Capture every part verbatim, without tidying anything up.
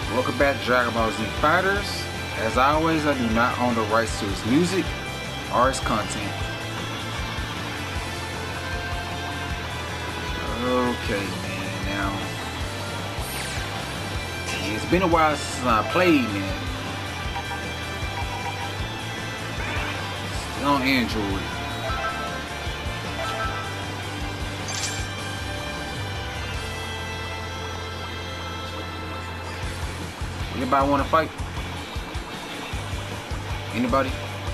Welcome back to Dragon Ball Z Fighters. As always, I do not own the rights to its music or its content. Okay, man, now it's been a while since I played, man. Still on Android. Anybody want to fight? Anybody?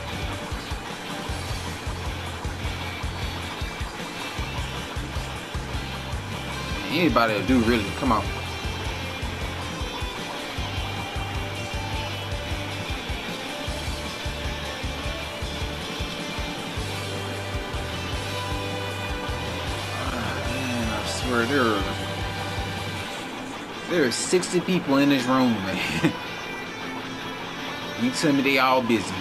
Anybody will do, really. Come on. Ah, man, I swear there are, there are sixty people in this room, man. You tell me they all busy.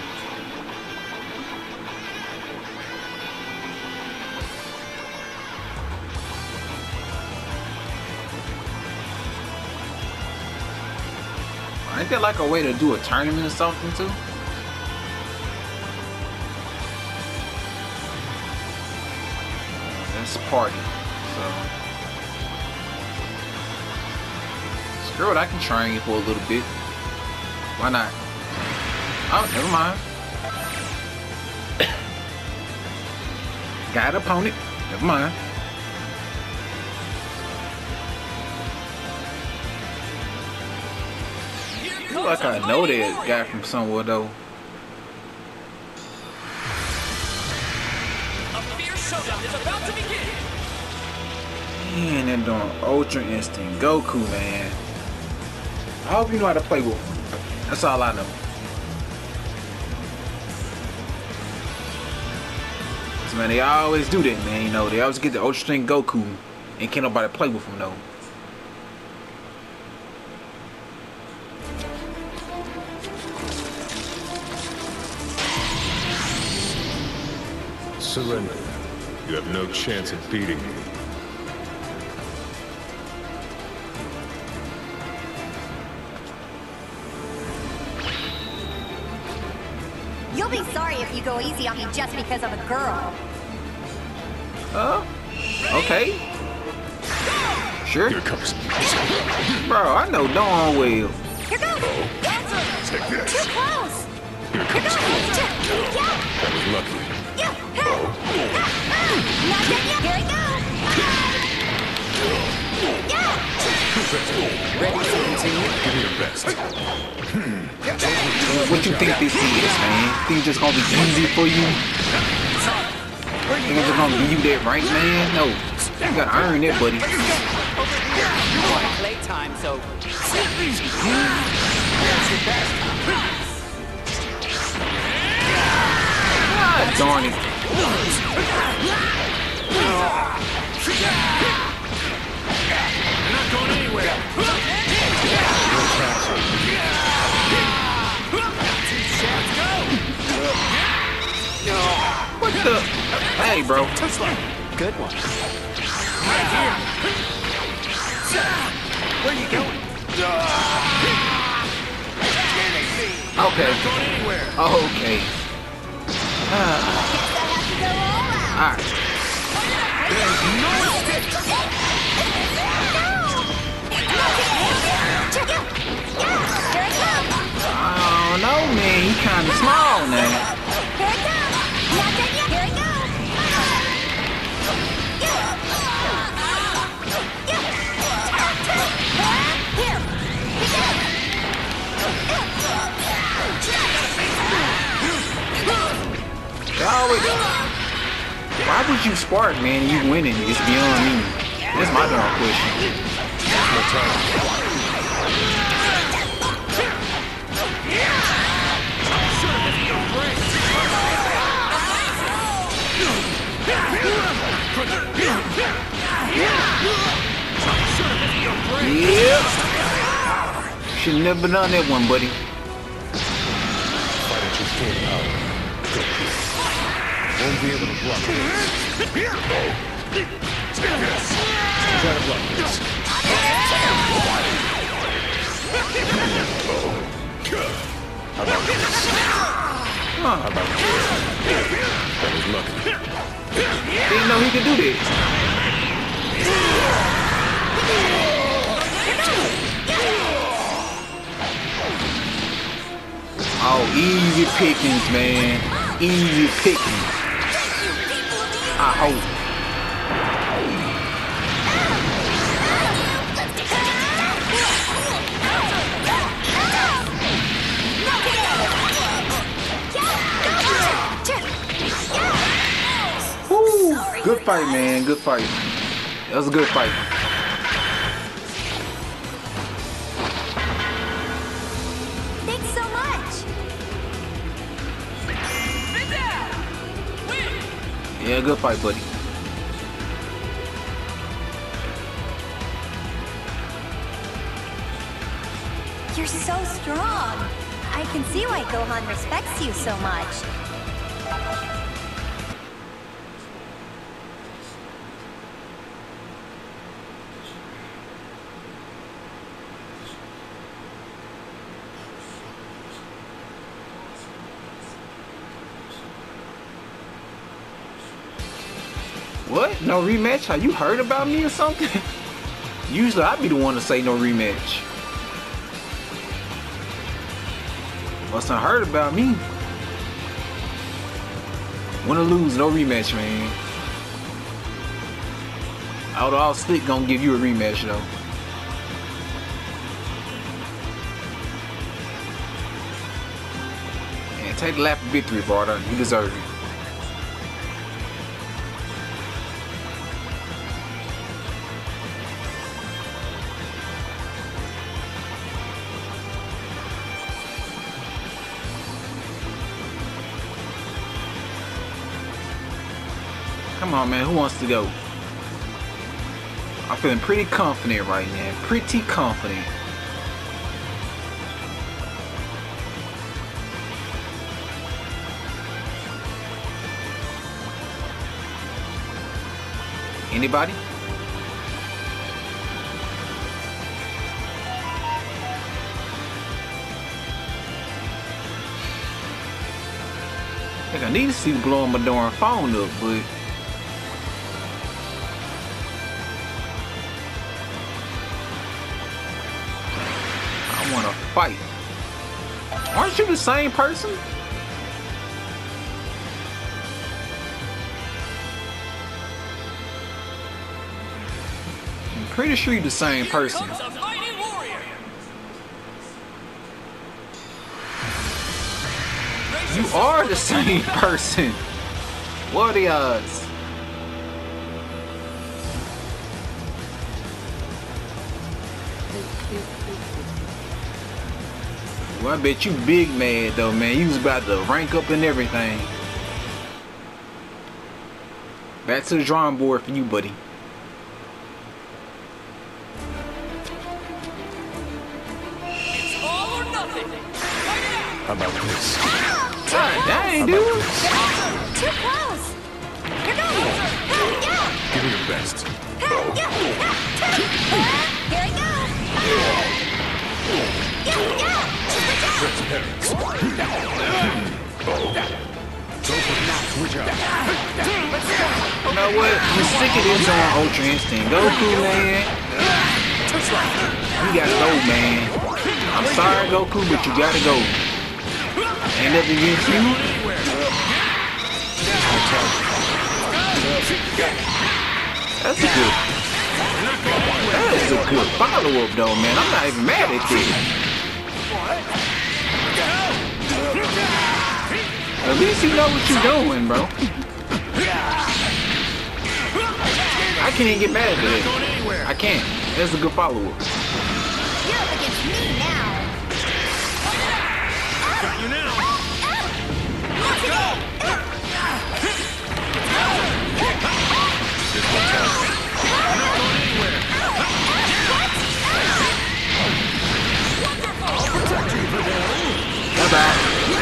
Ain't there like a way to do a tournament or something too? Let's party. So screw it, I can train for a little bit. Why not? Oh, never mind. Got an opponent. Never mind. Feel like I know that guy from somewhere though. A fierce showdown is about to begin. Man, they're doing Ultra Instinct Goku, man. I hope you know how to play with him. That's all I know. So, man, they always do that, man. You know, they always get the Ultra Instinct Goku, and can't nobody play with him though. Surrender. You have no chance of beating me. You'll be sorry if you go easy on me just because I'm a girl. Oh, okay. Sure. Here comes. Bro, I know darn well. Here goes. Yes. Take this. Too close. Here comes. Yeah. That was lucky. Yeah. Not done yet. Here we go. Yeah. Ready to continue? Give me your best. What you think this is, man? Think it's just gonna be easy for you? Think I'm just gonna give you that rank, man? No. You gotta earn that, buddy. You want playtime, so that's your best. God darn it. You're not going anywhere. What the? Hey, bro. Good one. Right here. Where are you going? Okay. Okay. Uh, Alright. I don't know, man. He kind of small now. Always, why would you spark, man? You winning? It's beyond me. That's my darn question. Yep. Should never done that one, buddy. Fight at your full power. Won't be able to block this. Try to block this. How about this? Huh. How about this? That was lucky. Didn't know he could do this. Oh, easy pickings, man. Easy pickings. I hope. Woo. Good fight, man. Good fight. That was a good fight. Thanks so much. Yeah, good fight, buddy. You're so strong. I can see why Gohan respects you so much. What? No rematch? Are you heard about me or something? Usually I'd be the one to say no rematch. Must have heard about me. Win or lose, no rematch, man. Although I'll stick gonna give you a rematch though. And take the lap of victory, brother. You deserve it. Come on, man. Who wants to go? I'm feeling pretty confident right now. Pretty confident. Anybody? I think I need to see blowing my darn phone up, but want to fight. Aren't you the same person? I'm pretty sure you're the same person. You are the same person. What are the odds? Well, I bet you big mad though, man. You was about to rank up and everything. Back to the drawing board for you, buddy. It's all or nothing. How about this? God dang, dude. Too close. You're going. Yeah. Give me your best. Yeah. Here we go. Yeah, yeah. Transparent. Switch out. You know what? I'm sick of this on Ultra Instinct. Goku, man. You gotta go, man. I'm sorry, Goku, but you gotta go. Ain't nothing against you. That's a good. That is a good follow-up, though, man. I'm not even mad at this. At least you know what you're doing, bro. I can't even get mad at that. I can't. That's a good follow-up. You're up against me now. Got you now. Let's go. This one's out. I'm not going anywhere. I'll protect you, Fidel. Bye-bye.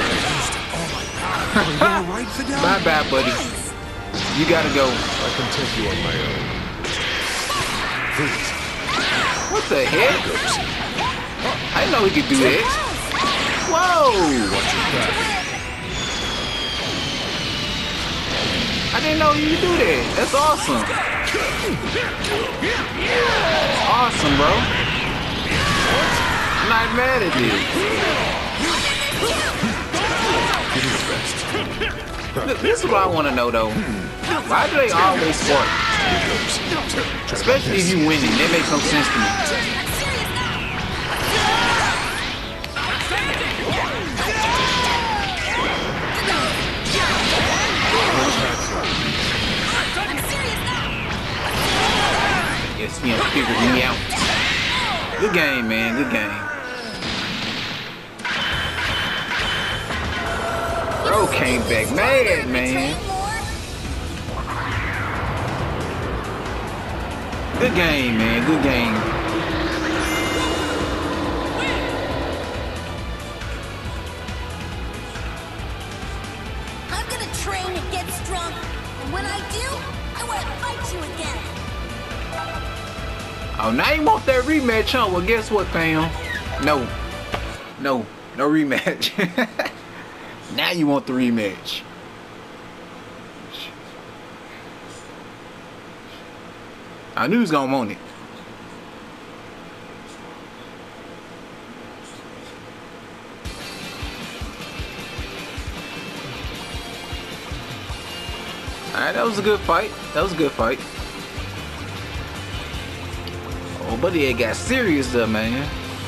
Right, Fidel? Bye-bye, buddy. You gotta go. I can take you on my own. Freeze. What the heck? Goes. I didn't know he could do that. Whoa! I didn't know you could do that. That's awesome. That's awesome, bro. I'm not mad at this. Look, this is what I want to know, though. Why do they always spark? Especially if you winning. That makes no sense to me. Yes, he figured me out. Good game, man. Good game. Bro came back mad, man. Good game, man. Good game. I'm gonna train and get stronger. And when I do, I want to fight you again. Oh, now you want that rematch, huh? Well, guess what, fam? No. No. No rematch. Now you want the rematch. I knew he was gonna want it. Alright, that was a good fight. That was a good fight. Oh, buddy, it got serious though, man.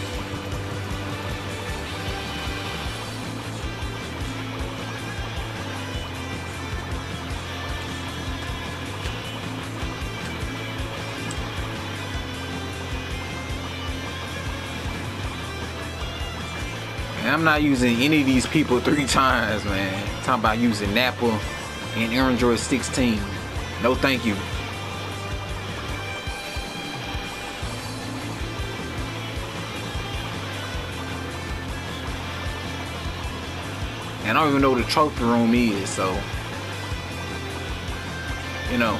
I'm not using any of these people three times, man. I'm talking about using Nappa and Android sixteen. No thank you. And I don't even know what the trophy room is, so you know.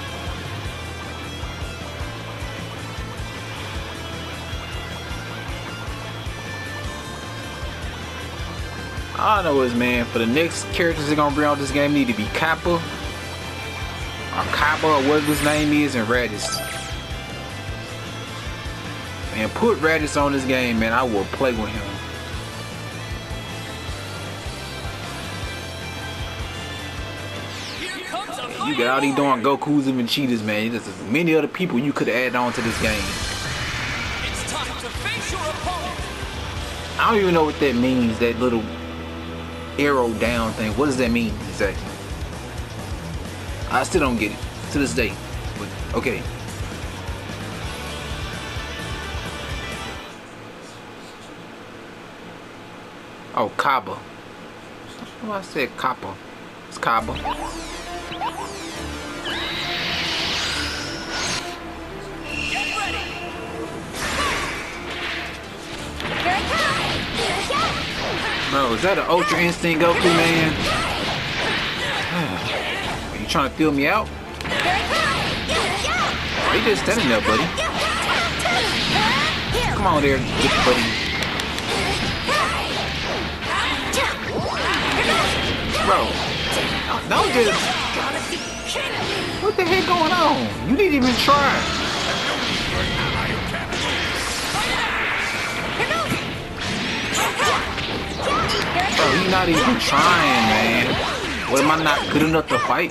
All I know is, man, for the next characters they're gonna bring out this game need to be Kappa or Kappa or whatever his name is, and Raditz. And put Raditz on this game, man. I will play with him. You got all these darn Gokus and Vegetas, man. There's as many other people you could add on to this game. It's time to face your opponent. I don't even know what that means, that little arrow down thing. What does that mean exactly? I still don't get it to this day. But okay. Oh, Kaba. Oh, I said Kappa. It's Kaba. Get ready. Here I come! Bro, is that an Ultra Instinct Goku, man? Are you trying to fill me out? Oh, you just standing there, buddy. Come on there, get the buddy. Bro, don't just... What the heck going on? You didn't even try. Bro, he's not even trying, man. What, am I not good enough to fight?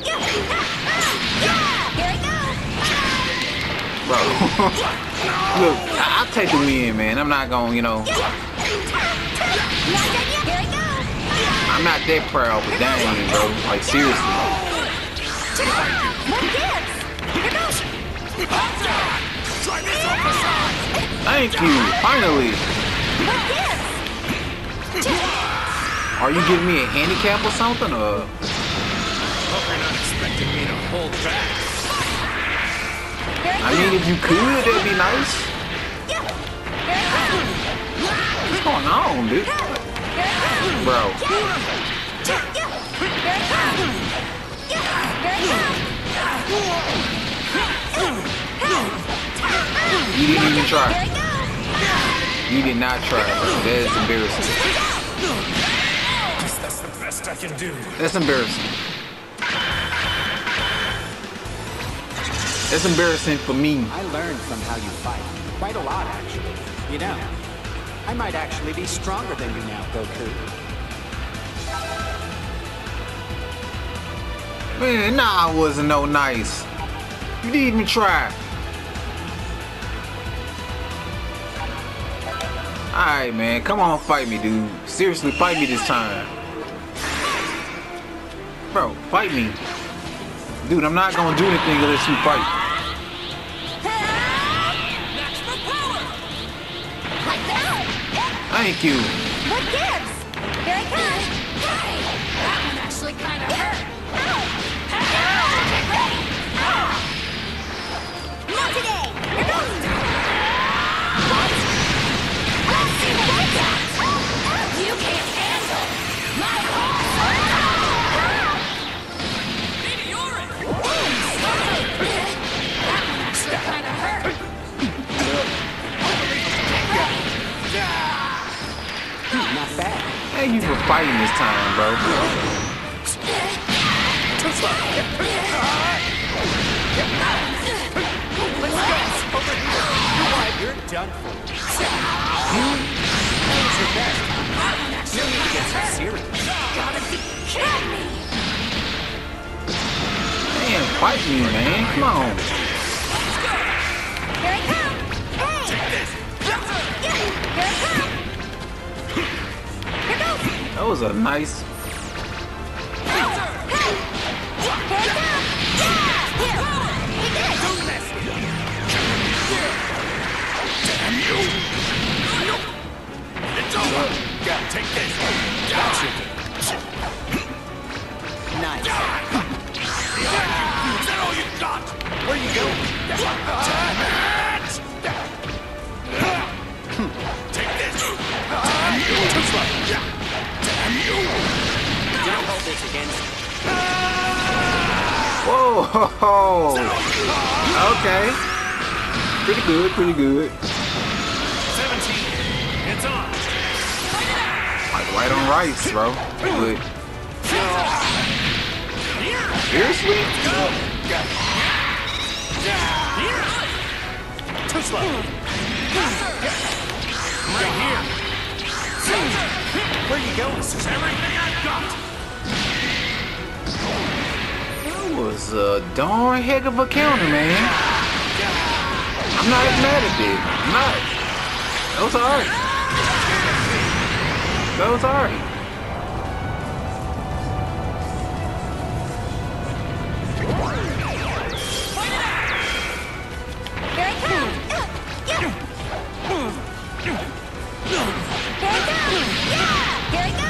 Bro. Look, I I'll take the win, man. I'm not gonna, you know. I'm not that proud, but dang, bro. Like, seriously. Thank you, finally. Are you giving me a handicap or something, or? Hope you're not expecting me to hold back. I mean, if you could, that'd be nice. What's going on, dude? Bro. You didn't even try. You did not try, bro. That is embarrassing. Guess that's the best I can do. That's embarrassing. That's embarrassing for me. I learned from how you fight. Quite a lot, actually. You know, I might actually be stronger than you now, Goku. Man, nah, I wasn't no nice. You didn't even try. Alright, man. Come on, fight me, dude. Seriously, fight me this time. Bro, fight me. Dude, I'm not gonna do anything unless you fight. Thank you. What gives? Here I come. Hey, that one actually kind of hurt. Not today. Here goes. Let's see what you got. You can't handle my Meteoric. That one actually kind of hurt. Not bad. Thank you for fighting this time, bro. You're done for. You? That was your best. You need to get some serious. Gotta be kidding me. Man, fight me, man. Come on. Here I come. Hey. Here I come. Here goes. That was a nice. Hey. Here I come. Yeah. Here. Take this. It's over. Gotta take this. Gotcha. Nice. Is that all you got? Where you going? Damn it! Take this. Damn you. Damn you. Don't hold this against me. Whoa. Okay. Pretty good, pretty good. seventeen. It's on. Like white on rice, bro. Good. Seriously? Too slow. Right here. Where you going? This is everything I've got. That was a darn heck of a counter, man. I'm not even mad at it. I'm not. That was alright. That was alright. Here I come. Yeah. Here I come. Yeah. Here I go.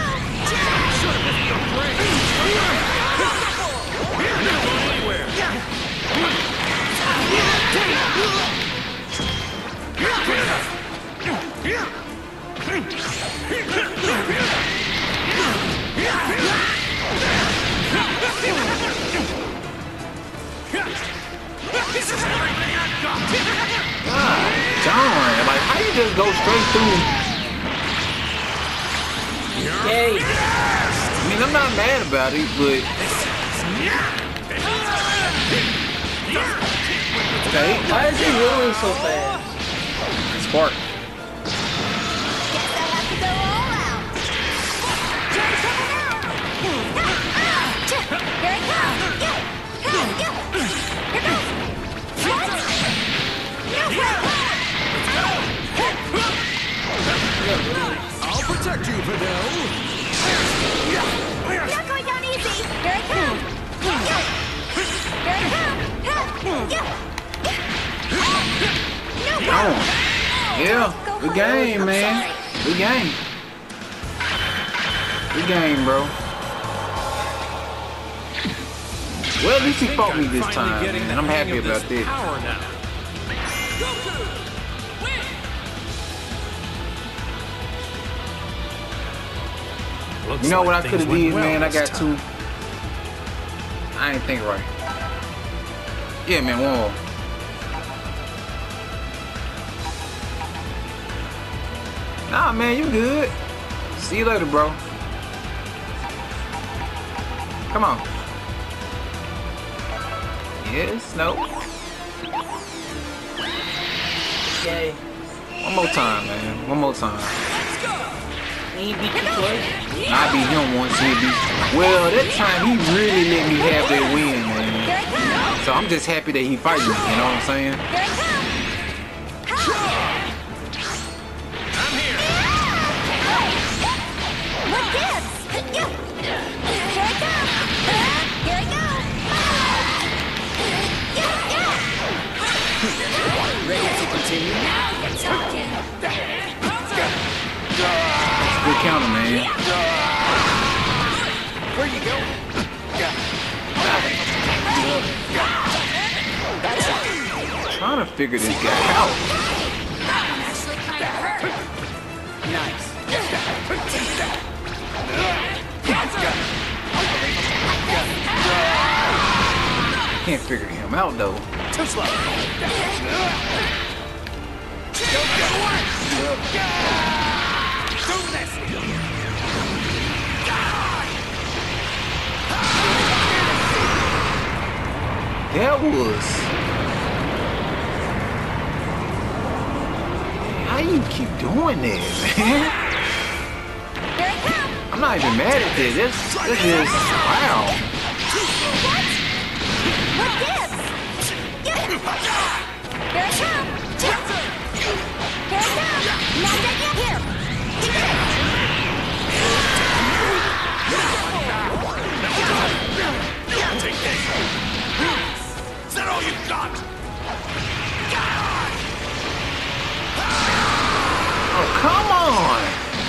This is everything I've got. God darn. Like, how you just go straight through? Yay. I mean, I'm not mad about it, but... Okay. Why is he moving so fast? Spark. Guess I have to go all out. Try coming out. Here I come. Yeah. Yeah. Yeah. Here goes. What? No way. I'll protect you, Fidel. Not going down easy. Here I come. Yeah. Here I come. Yeah. No Oh. problem. Yeah. Good game, man. Good game. Good game, bro. Well, at least he fought me this time, man. I'm happy about this. Power now. Goku, win. You know what I could have did, man? I got two. I ain't think right. Yeah, man, one more. Nah, man, you good. See you later, bro. Come on. Yes, no. Yay. One more time, man. One more time. He ain't beat you twice. I beat him once, he beat. Well, that time he really let me have that win, man. So I'm just happy that he fighting me, you know what I'm saying? Here I come. I'm here. What gives? Here I come. Here I go. Ready to continue? Now you're talking. Good counter, man. Where you going? Trying to figure this guy out. I'm actually kind of hurt. Nice. Can't figure him out though. Too slow. Do this. That was. How you keep doing that, man? Here I come. I'm not even mad at this. This, this is wow. What? What gives? Here I come. Here I come. Not dead yet. Here. Take this. Is that all you've got? Oh, come on.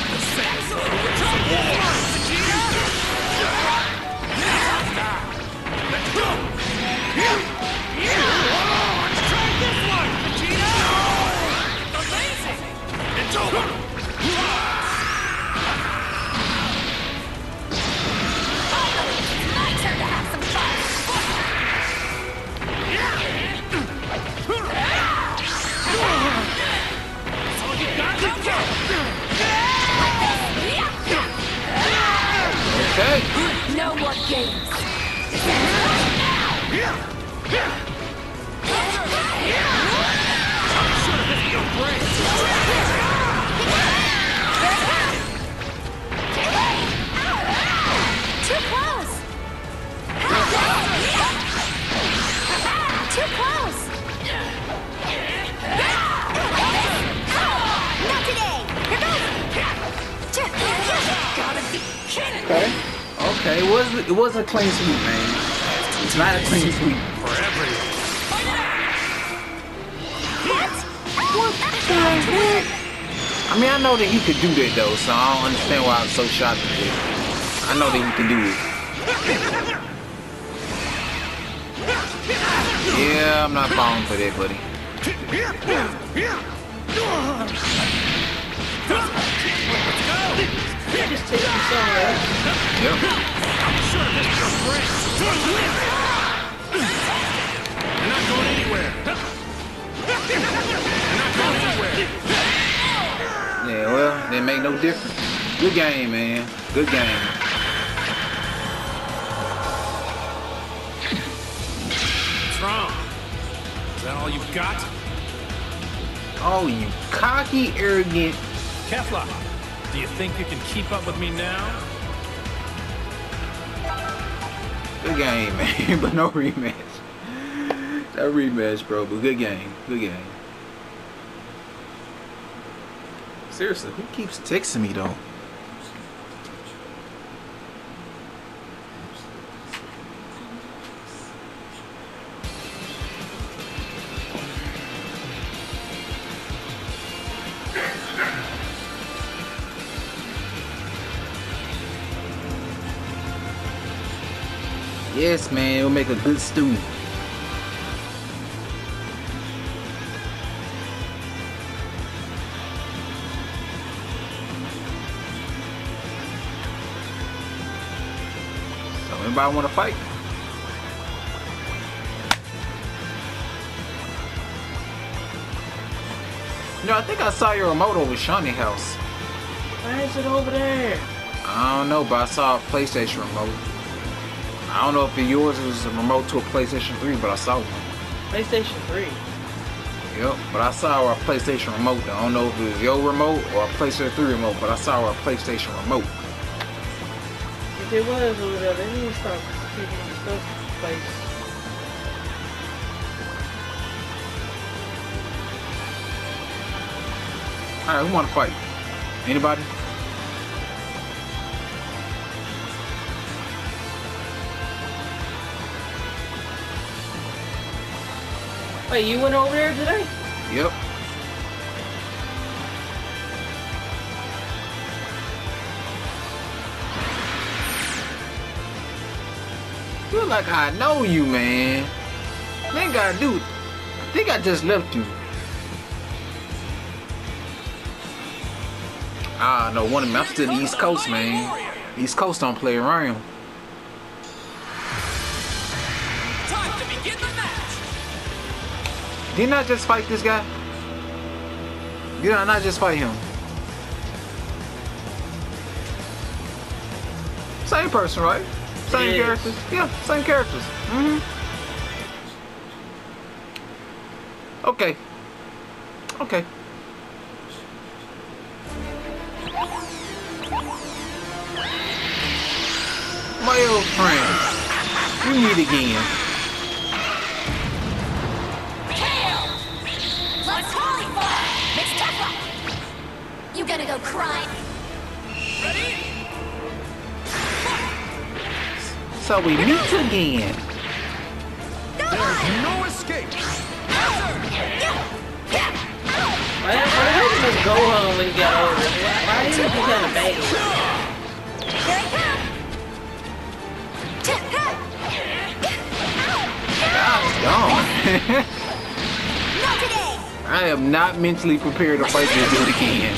Let's try this one, Vegeta! Amazing! It's over! My turn to have some fun. That's all you got? Okay. No more games. Too close. Too close. Not today. Here goes. Gotta be kidding. Okay. Okay. It was it was a clean sweep, man. It's not a clean sweep. For everyone. What the heck? I mean, I know that he could do that though, so I don't understand why I'm so shocked at it. I know that he can do it. Yeah, I'm not falling for that, buddy. I just take you somewhere. Yep. You're not going anywhere. You're not going anywhere. Yeah, well, that make no difference. Good game, man. Good game. What's wrong? Is that all you've got? Oh, you cocky, arrogant. Kefla, do you think you can keep up with me now? Good game, man. But no rematch. No rematch, bro. But good game. Good game. Seriously, who keeps texting me though? Yes, man, it'll make a good stew. So anybody want to fight? You know, I think I saw your remote over Shawnee house. Why is it over there? I don't know, but I saw a PlayStation remote. I don't know if yours was a remote to a PlayStation three, but I saw one. PlayStation three. Yep, but I saw a PlayStation remote. I don't know if it was your remote or a PlayStation three remote, but I saw a PlayStation remote. If it was over there, they need to stop keeping the stuff place. Alright, who wanna fight? Anybody? Wait, you went over there today? Yep. Feel like I know you, man. Think I do. I think I just left you. Ah, no, one of them. I'm still the East Coast, man. East Coast don't play around. Time to begin the match. Didn't I just fight this guy? Did I not just fight him? Same person, right? Same Yes. characters. Yeah, same characters. Mm-hmm. Okay. Okay. My old friend. We meet again. Let's call it for Miss Tesla. You gonna go cry? Ready? So we meet again. There's no escape. Why, why did you just go home when you got over there? Why, why did you just kind of bang? Here I come. Gone. Not today. I am not mentally prepared to fight this dude again.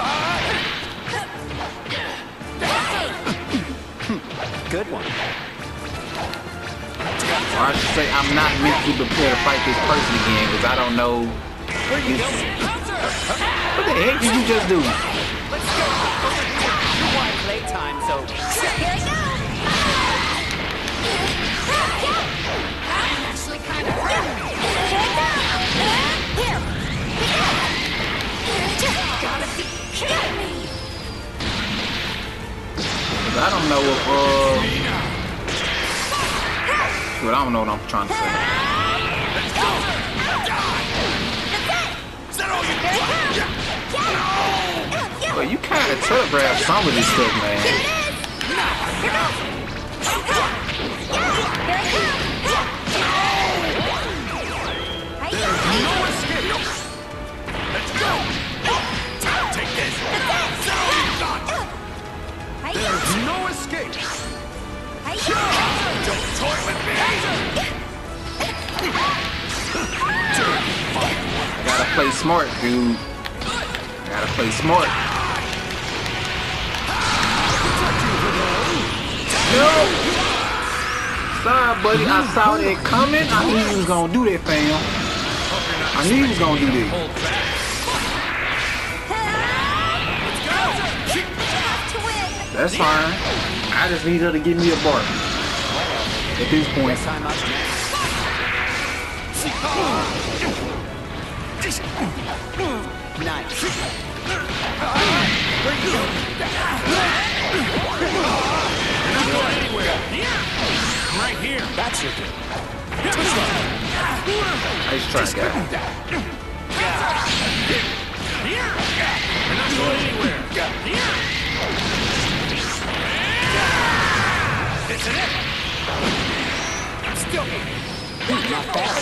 Good one. Or I should say I'm not mentally prepared to fight this person again because I don't know. Where you going? What the heck did you just do? Let's go. You want playtime, so Here I go. I'm actually kind of hurt. Here. Gotta be kidding me. I don't know if, uh... But I don't know what I'm trying to say. Is that all you got? Well, you kind of telegraphed some of this stuff, man. No escape. Let's go. Take this. Is that all you got? There's no escape. Don't toy with me. I gotta play smart, dude. I gotta play smart. No! Sorry, buddy. I saw that coming. I knew you was gonna do that, fam. I knew you was gonna do that. That's fine. I just need her to give me a bark. At this point. time up next. Nice. Where you go? You're not going anywhere. I'm right here. That's your good. Nice try, guy. You're not going anywhere. Isn't it? I'm still here. Not bad.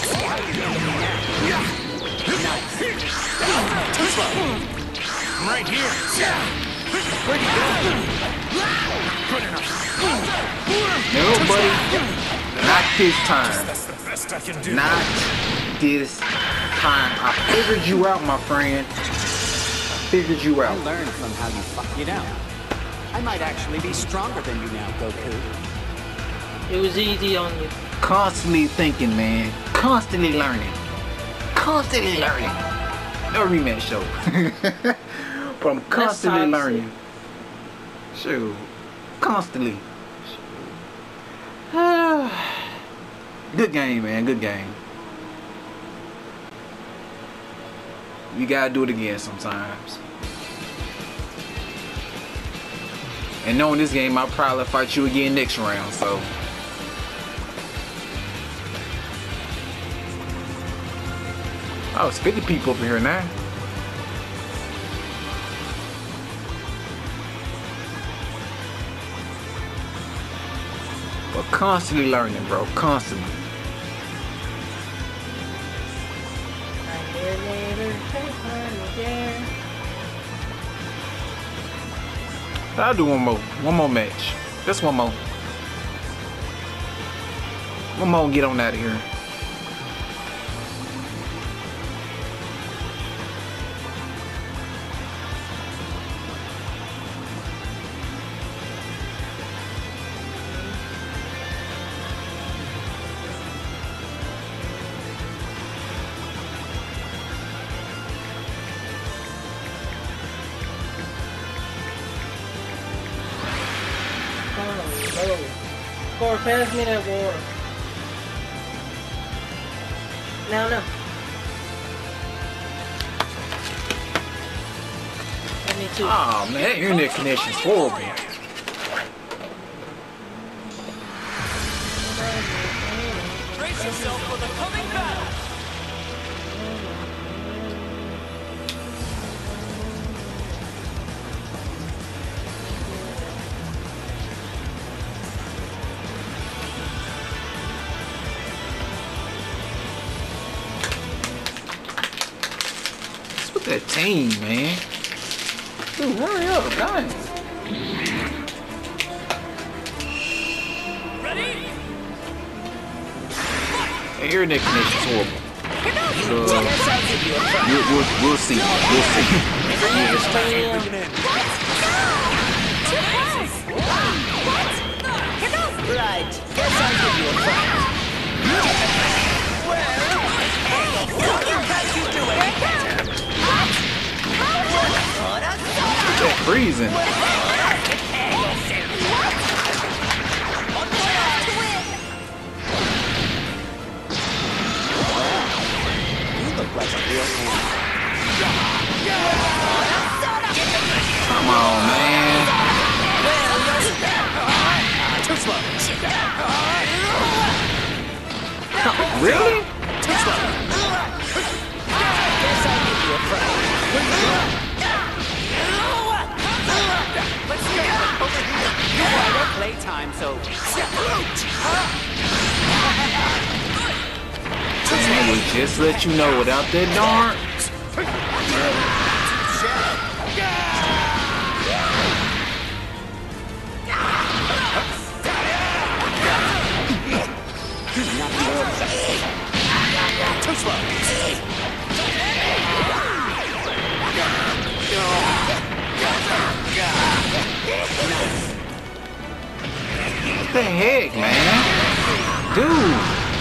I'm right here. Where'd you go? Good enough. No, buddy. Not this time. That's the best I can do. Not this time. I figured you out, my friend. I figured you I out. learned from how you fuck you know. I might actually be stronger than you now, Goku. It was easy on you. Constantly thinking, man. Constantly learning. Constantly learning. No rematch show. But I'm constantly toxic. learning. Shoot. Constantly. Good game, man. Good game. You gotta do it again sometimes. And knowing this game, I'll probably fight you again next round, so. Oh, it's fifty people over here now. But constantly learning, bro. Constantly. I'll do one more. One more match. Just one more. One more and get on out of here. Or pass me that water. No, no. I need two. Oh man, that internet connection's horrible. Brace yourself for the coming battle. That team, man. Dude, hurry up, guys. Ready? The internet connection's horrible. So, we'll, we'll, we'll see. We'll see. Yeah, it's time to bring it in. Right. Guess I'll give you a fight. Well, you guys you do it. That freezing. You look like a real man. Come on, man. Too slow. Really? Too slow. Guess I'll give you a fight. Let's go over here. You are at playtime, so. Man, we just let you know without that darn. Too slow. What the heck, man? Dude.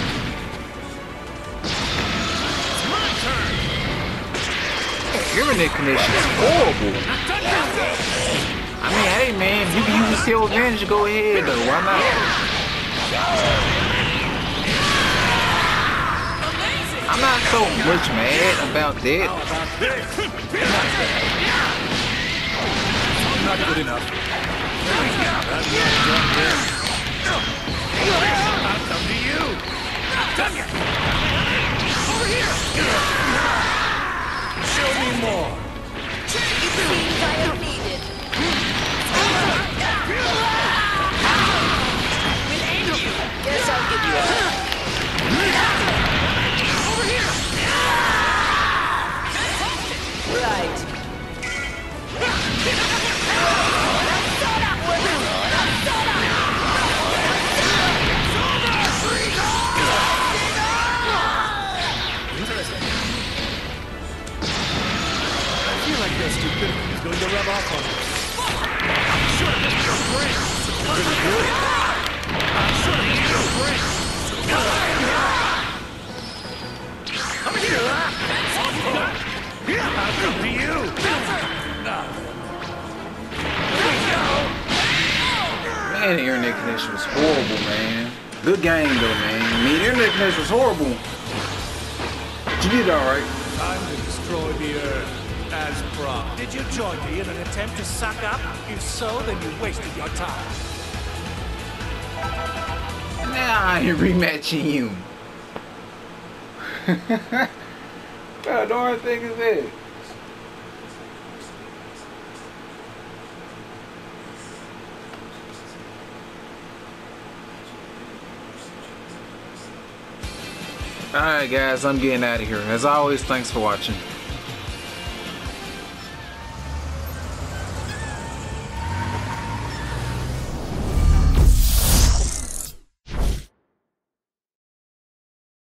Internet connection is horrible. I mean, hey, man, if you can use the skill advantage, go ahead, though. Why not? I'm not so much mad about that. Not good enough. I'll come to you. Come here. Over here. Show me more. It seems I am needed. Guess I'll give you a Over here. right. I feel like their stupidity is going to rub off on us. I'm sure this is your brain. Pretty good. I'm sure this is your brain. Come here. I'll come to you. Here we go. Man, the internet connection was horrible, man. Good game though, man. I mean, the internet connection was horrible. But you did alright. Time to destroy the Earth. As promised. Did you join me in an attempt to suck up? If so, then you wasted your time. Now I ain't rematching you. What darn thing is that? Alright guys, I'm getting out of here. As always, thanks for watching.